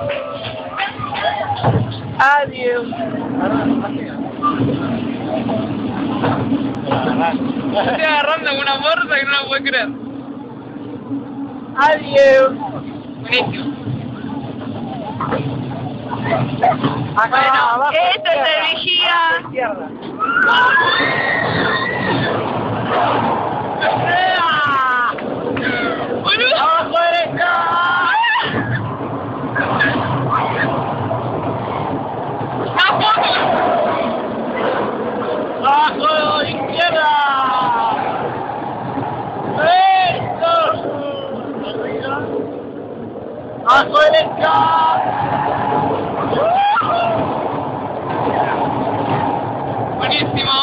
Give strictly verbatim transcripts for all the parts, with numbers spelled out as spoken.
Adiós. Estoy agarrando con una fuerza que no la puedo creer. Adiós. Buenísimo. Bueno, este es el vigía. ¡Abajo, izquierda! ¡Eso! ¡Abajo derecha! ¡Buenísimo!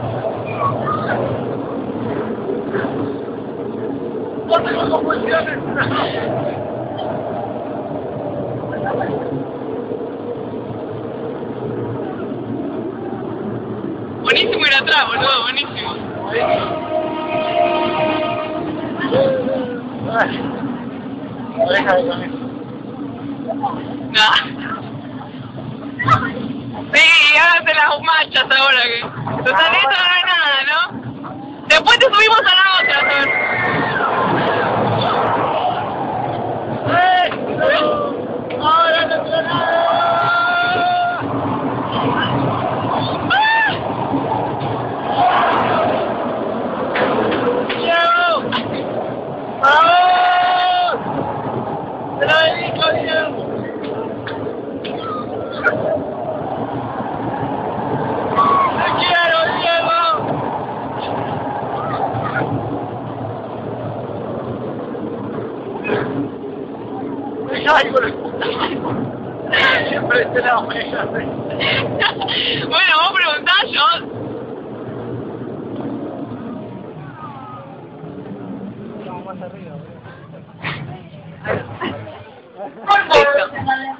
¡No tengo convulsiones! Buenísimo ir atrás, boludo, buenísimo. Déjame con eso. Nah. Sí, hágate las machas ahora que... Total, esto no es nada, ¿no? Después te subimos a la otra, a ver. ¡Ahora no tengo nada! Ay, siempre este lado me dejaste. Bueno, vos preguntás, yo... Estamos más arriba, ¿verdad? Listo.